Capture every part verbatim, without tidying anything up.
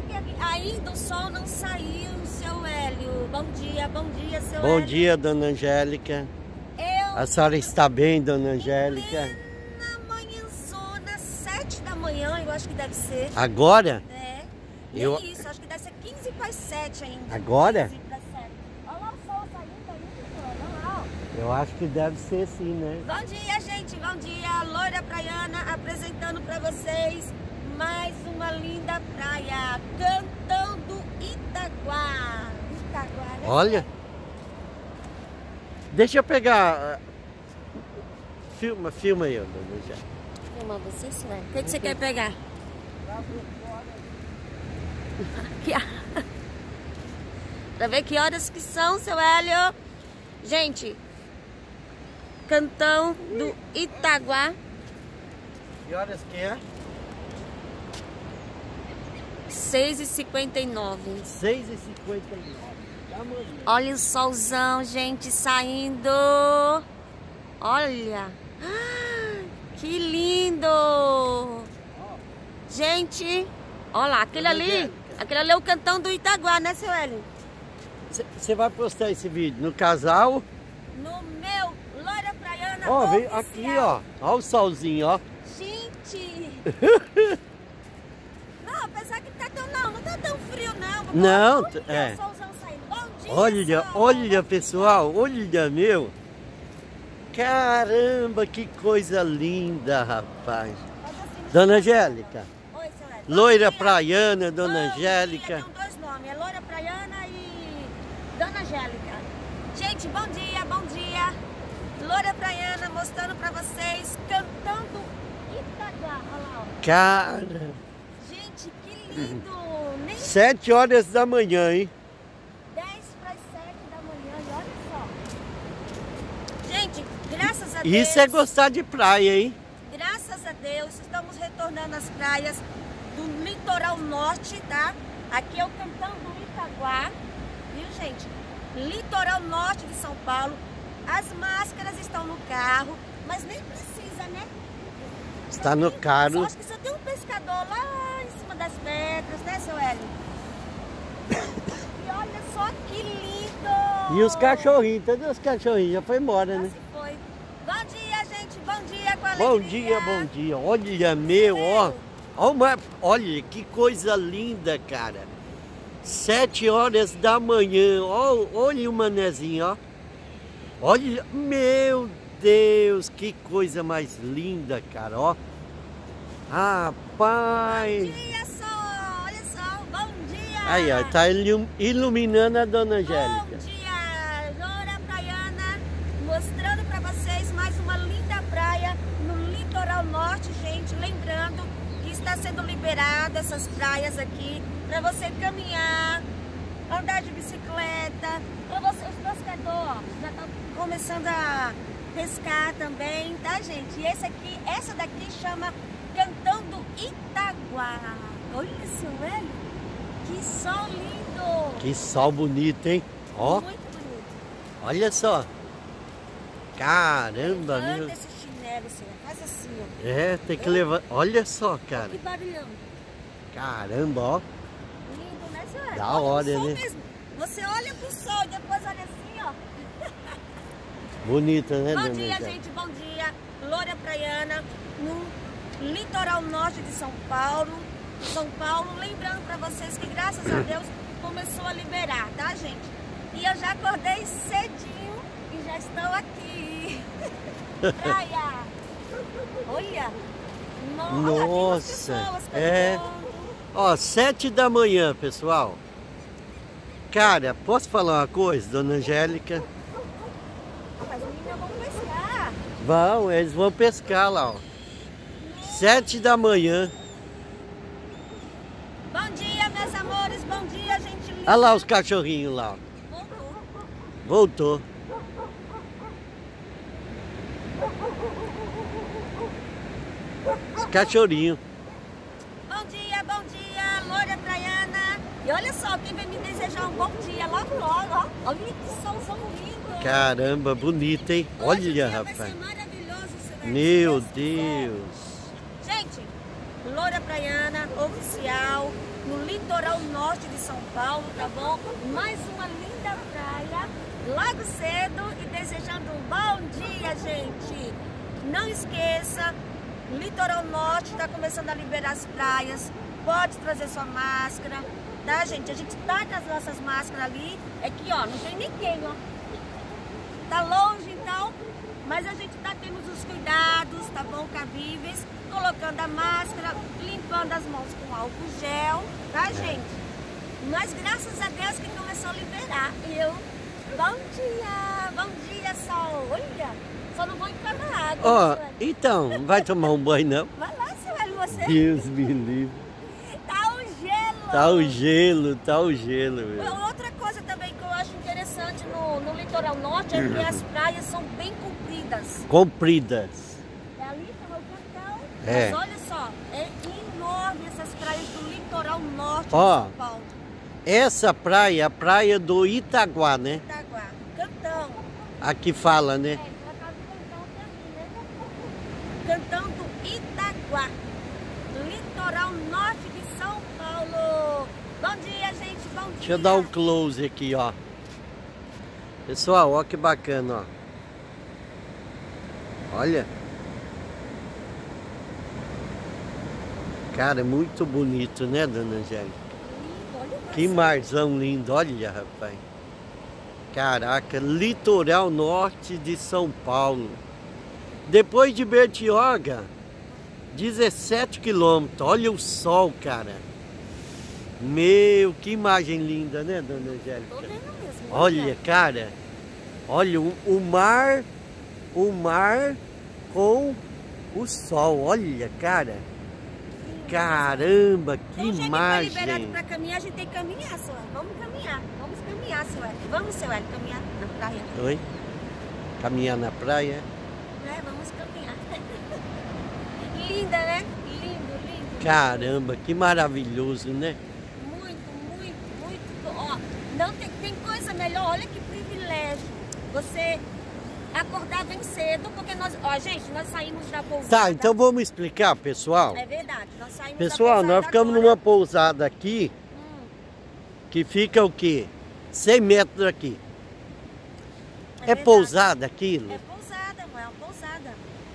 que ainda o sol não saiu, seu Hélio. Bom dia, bom dia, seu Bom Hélio. Bom dia, dona Angélica. Eu... A senhora está bem, dona Angélica? Na manhãzona, sete da manhã, eu acho que deve ser. Agora? É. Eu... Isso, acho que deve ser quinze para as sete ainda. Agora? quinze para as sete. Olha lá o sol saindo aí, olha lá, ó. Eu acho que deve ser sim, né? Bom dia, gente. Bom dia. Loira Praiana apresentando para vocês mais uma linda praia. Cantão do Itaguá. Itaguá, né? Olha. Deixa eu pegar. Filma, filma aí, dona Angélica. Filma você, senhor. O que, que você quer pegar? Aqui, ó. Pra ver que horas que são, seu Hélio. Gente, Cantão do Itaguá. Que horas que é? seis e cinquenta e nove. seis e cinquenta e nove. Olha o solzão, gente, saindo. Olha. Ah, que lindo. Gente, olha lá, aquele ali. Aquele ali é o Cantão do Itaguá, né, seu Hélio? Você vai postar esse vídeo no casal? No meu Loira Praiana Ó, oficial. vem aqui, ó. Ó o solzinho, ó. Gente. Não, apesar que tá tão, não, não tá tão frio, não. Não, Olha, é. O solzão saindo. Bom dia, Olha, sol. olha, pessoal, olha, meu. Caramba, que coisa linda, rapaz. Assim, Dona Angélica. Oi, seu Hélio. Loira Bom dia. Praiana, Dona Bom Angélica. Dia, tem dois nomes, é Loira Praiana e Dona Angélica. Gente, bom dia, bom dia. Loira Praiana mostrando pra vocês Cantando Itaguá. Olha lá, ó. Cara, Gente, que lindo. Nem sete horas da manhã, hein? dez para as sete da manhã, e olha só. Gente, graças a Deus. Isso é gostar de praia, hein? Graças a Deus, estamos retornando às praias do litoral norte, tá? Aqui é o Cantão do Itaguá, viu, gente? Litoral norte de São Paulo. As máscaras estão no carro, mas nem precisa, né? Está no carro. Só acho que só tem um pescador lá em cima das pedras, né, seu Hélio? E olha só que lindo! E os cachorrinhos, todos os cachorrinhos já foi embora, Já né? se foi. Bom dia, gente, bom dia com a Bom alegria. dia, bom dia. Olha, meu, ó. Ó uma- Olha, que coisa linda, cara. Sete horas da manhã. Ó, olha o manezinho, ó. Olha, meu Deus, que coisa mais linda, cara, ó. Rapaz. Bom dia, sol! Olha só, bom dia! Aí, ó, tá ilu- iluminando a Dona Bom Angélica. dia, Loira Praiana, mostrando pra vocês mais uma linda praia no litoral norte, gente. Lembrando que está sendo liberada essas praias aqui pra você caminhar, andar de bicicleta. Pra você, os pescadores, ó, já estão começando a pescar também, tá, gente? E esse aqui, essa daqui chama Cantão do Itaguá. Olha isso, velho. Que sol lindo. Que sol bonito, hein? Ó, Muito bonito. olha só. Caramba, Levanta meu. esse chinelo, senhor. Faz assim, ó. É, tem que levar. Olha só, cara. Que barulhão. Caramba, ó. Lindo, né, senhora? Da Olha hora, o sol né? mesmo. Você olha pro sol e depois olha assim, ó. Bonita, né, Bom Dona dia, Angélica? gente. Bom dia. Loira Praiana, no litoral norte de São Paulo. São Paulo. Lembrando pra vocês que, graças a Deus, começou a liberar, tá, gente? E eu já acordei cedinho e já estou aqui. Praia. Olha. No- olha, tem umas Nossa, pessoas é. cantando. Ó, sete da manhã, pessoal. Cara, posso falar uma coisa, Dona Angélica? Mas os meninos vão pescar. Vão, eles vão pescar lá, ó. Sete da manhã. Bom dia, meus amores. Bom dia, gente linda. Olha lá os cachorrinhos lá, ó. Voltou. Voltou. Os cachorrinhos. Bom dia, bom dia, Loira Praiana. E olha só, quem vem me desejar um bom dia logo, logo, ó. Olha que solzão lindo. Caramba, bonito, hein? Hoje o Olha, dia rapaz. Vai ser maravilhoso, você vai Meu se quiser. Deus. Gente, Loira Praiana, oficial, no litoral norte de São Paulo, tá bom? Mais uma linda praia, logo cedo, e desejando um bom dia, gente. Não esqueça, Litoral Norte está começando a liberar as praias, pode trazer sua máscara, tá, gente? A gente tá com as nossas máscaras ali, é que, ó, não tem ninguém, ó. Tá longe, então, mas a gente tá tendo os cuidados, tá bom, cabíveis, colocando a máscara, limpando as mãos com álcool gel, tá, gente? Mas graças a Deus que começou a liberar. E eu, bom dia, bom dia, sol. Olha, só não vou entrar na água. Ó, oh, então, não vai tomar um banho, não? Vai lá, seu Hélio, você. Deus me livre. Tá o gelo. Tá o gelo, tá o gelo. Meu. Outra coisa também que eu acho interessante no, no litoral norte é que as praias são bem compridas. Compridas. É ali que é o Cantão. É. Mas olha só, é enorme essas praias do litoral norte Ó, de São Paulo. Essa praia é a praia do Itaguá, né? Itaguá, Cantão. Aqui fala, né? É, pra cá do Cantão tem aqui, né? Cantão do Itaguá, litoral norte de São Paulo. Bom dia, gente, bom dia. Deixa eu dar um close aqui, ó. Pessoal, ó que bacana, ó. Olha. Cara, muito bonito, né, dona Angélica? Que marzão lindo, olha, rapaz. Caraca, litoral norte de São Paulo. Depois de Bertioga, dezessete quilômetros. Olha o sol, cara. Meu, que imagem linda, né, dona Angélica? Tô vendo mesmo. Olha, cara. Olha, o, o mar, o mar com o sol. Olha, cara. Caramba, que então, imagem! Foi liberado para caminhar, a gente tem que caminhar, seu Hélio. Vamos caminhar, vamos caminhar, seu Hélio. Vamos, seu Hélio, caminhar na praia. Oi? Caminhar na praia? É, vamos caminhar. Linda, né? Lindo, lindo. Caramba, que maravilhoso, né? Muito, muito, muito. Ó, não tem, tem coisa melhor, olha que privilégio. Você acordar bem cedo, porque nós, ó, gente, nós saímos da pousada. Tá, então vamos explicar, pessoal. É verdade, nós saímos Pessoal, da nós ficamos agora. numa pousada aqui, Hum. que fica o quê? cem metros daqui. É, é pousada aquilo? É pousada, não é uma pousada.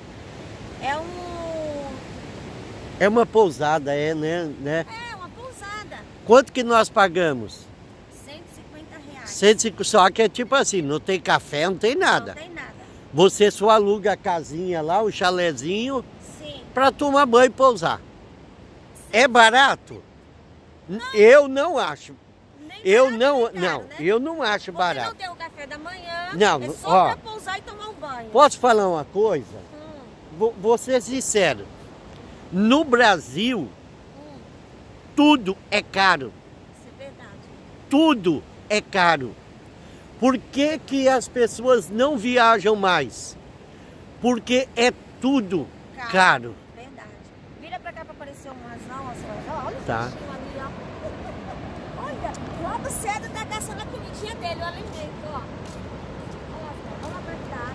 É um... É uma pousada, é, né? né? É, uma pousada. Quanto que nós pagamos? cento e cinquenta reais. cento e cinquenta, só que é tipo assim, não tem café, não tem nada. Não tem nada. Você só aluga a casinha lá, o chalezinho, Sim. para tomar banho e pousar. Sim. É barato? Não. Eu não acho. Nem Eu barato, não, nem caro, não, né? eu não acho Porque barato. não tem o café da manhã, Não, é só ó, pra pousar e tomar um banho. Posso falar uma coisa? Hum, Vou, vou ser sincero. No Brasil, hum, tudo é caro. isso é verdade. Tudo é caro. Por que que as pessoas não viajam mais? Porque é tudo Caro. caro. Verdade. Vira pra cá pra aparecer um razão, ó. Olha o Tá. peixinho ali, ó. Olha, logo cedo tá caçando a comidinha dele, o alimento, ó. Olha lá, vamos apertar.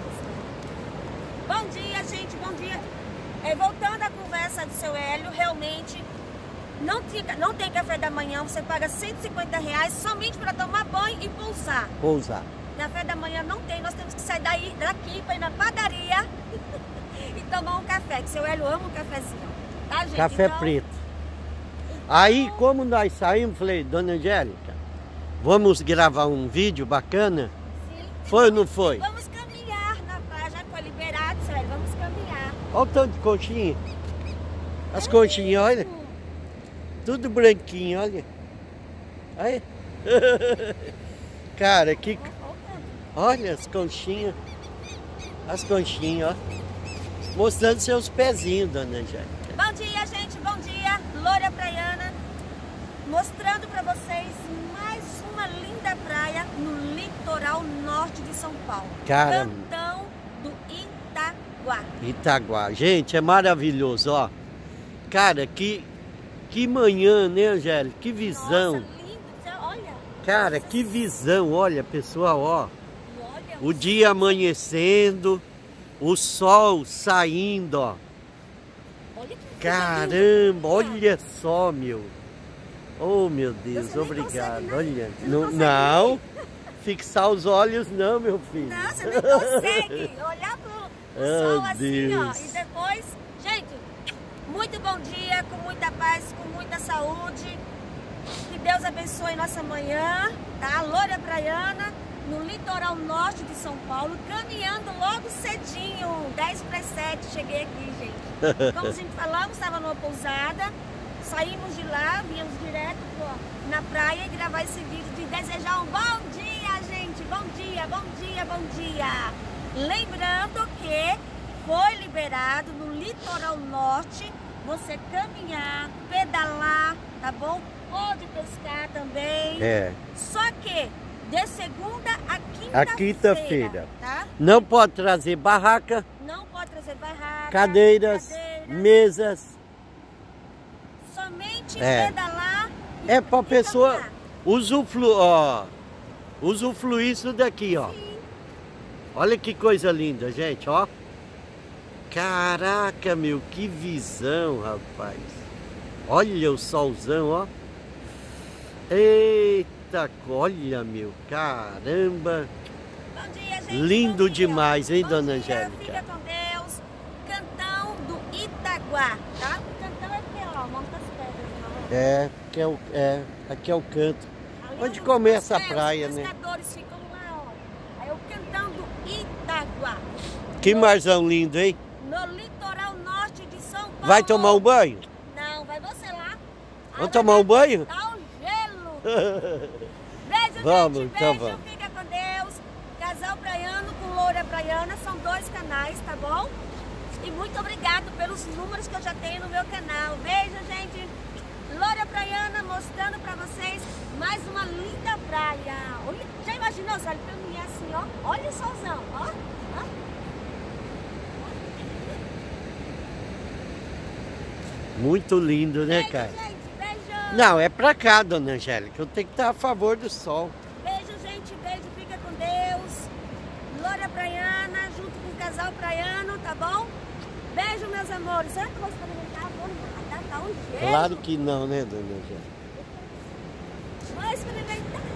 Bom dia, gente, bom dia. É, voltando à conversa do seu Hélio, realmente não tem, não tem café da manhã, você paga cento e cinquenta reais somente para tomar banho e pousar. Pousar. Café da manhã não tem, nós temos que sair daí, daqui para ir na padaria e tomar um café, que seu Hélio ama um cafezinho, tá, gente? Café então, preto. Aí, como nós saímos, falei, dona Angélica, vamos gravar um vídeo bacana? sim, Foi ou não foi? vamos caminhar na praia, já que foi liberado, seu Hélio, vamos caminhar. Olha o tanto de conchinha. As conchinhas, olha. Tudo branquinho, olha. Aí. Cara, que... Olha as conchinhas. As conchinhas, ó. Mostrando seus pezinhos, dona Angélica. Bom dia, gente, bom dia. Loura Praiana, mostrando para vocês mais uma linda praia no litoral norte de São Paulo. Cara, Cantão do Itaguá. Itaguá. Gente, é maravilhoso, ó. Cara, que, que manhã, né, Angélica? Que visão. Nossa, lindo. Olha. Cara, Nossa, que visão. Olha, pessoal, ó. olha O dia amanhecendo, o sol saindo, ó. Olha que Caramba, olha só, meu. Oh, meu Deus, Você nem obrigado. consegue, né? Olha, Você não não, consegue não, fixar os olhos não, meu filho. Não, você nem consegue olhar pro, pro Oh, sol assim, Deus. ó. E depois, gente, muito bom dia, com muita paz, com muita saúde. Que Deus abençoe nossa manhã, tá? Loura Praiana, no litoral norte de São Paulo, caminhando logo cedinho, dez para as sete, cheguei aqui, gente. Como a gente falamos, estava numa pousada, saímos de lá, viemos direto pô, na praia e gravar esse vídeo de desejar um bom dia, gente, bom dia, bom dia, bom dia. Lembrando que foi liberado no litoral norte, você caminhar, pedalar, tá bom? Pode pescar também. É. Só que de segunda a A quinta-feira, quinta-feira. tá? Não pode trazer barraca, Não pode trazer barraca, cadeiras, cadeiras, mesas. somente É. pedalar e, É pra e pessoa caminhar. usufruir, ó, usufruir isso daqui, ó. Sim. Olha que coisa linda, gente, ó. Caraca, meu, que visão, rapaz. Olha o solzão, ó. Eita, olha, meu, caramba. Bom dia, gente. Lindo Bom dia. demais, hein, Bom dona dia, Angélica? Fica com Deus. Cantão do Itaguá, tá? O cantão é aqui, ó, Monte das Pedras, não é? É, que é o, é, aqui é o canto. Ali Onde é o- começa a é, praia, os né? pescadores ficam lá, ó. É o cantão do Itaguá. Que No- marzão lindo, hein? No litoral norte de São Paulo. Vai tomar um banho? Não, vai você lá. Vamos tomar um banho? Tá um gelo. Beijo, Vamos, gente. então Beijo, vamos. fica com Deus. Casal Praiano com Loura Praiana. São dois canais, tá bom? E muito obrigado pelos números que eu já tenho no meu canal. Beijo, gente. Loura Praiana mostrando pra vocês mais uma linda praia. Olha, já imaginou, se ele caminhar assim, ó? Olha o solzão, ó. ó. Muito lindo, né, Beijo, cara? gente. Beijo. Não, é pra cá, dona Angélica. Eu tenho que estar a favor do sol. Beijo, gente. Beijo. Fica com Deus. Loura Praiana, junto com o casal praiano, tá bom? Beijo, meus amores. Será que eu vou experimentar? Vou nada, tá um gelo. Claro que não, né, dona Angélica? Vou experimentar.